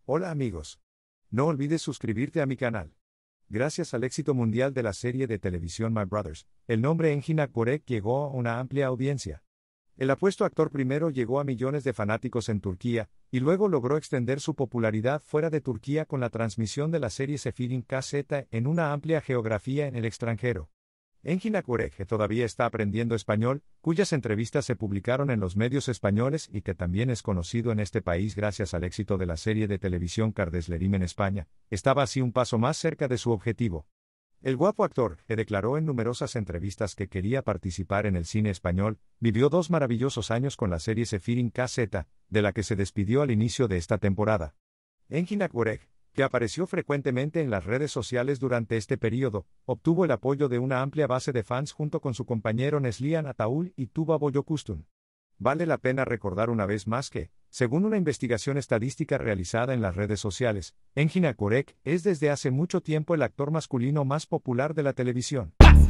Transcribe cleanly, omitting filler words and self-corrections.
Hola amigos. No olvides suscribirte a mi canal. Gracias al éxito mundial de la serie de televisión My Brothers, el nombre Engin Akyürek llegó a una amplia audiencia. El apuesto actor primero llegó a millones de fanáticos en Turquía, y luego logró extender su popularidad fuera de Turquía con la transmisión de la serie Sefirin KZ en una amplia geografía en el extranjero. Engin Akyürek, que todavía está aprendiendo español, cuyas entrevistas se publicaron en los medios españoles y que también es conocido en este país gracias al éxito de la serie de televisión Kardeşlerim en España, estaba así un paso más cerca de su objetivo. El guapo actor, que declaró en numerosas entrevistas que quería participar en el cine español, vivió 2 maravillosos años con la serie Sefirin KZ, de la que se despidió al inicio de esta temporada. Engin Akyürek, que apareció frecuentemente en las redes sociales durante este periodo, obtuvo el apoyo de una amplia base de fans junto con su compañero Neslihan Ataul y Tuba Boyokustun. Vale la pena recordar una vez más que, según una investigación estadística realizada en las redes sociales, Engin Akyürek es desde hace mucho tiempo el actor masculino más popular de la televisión.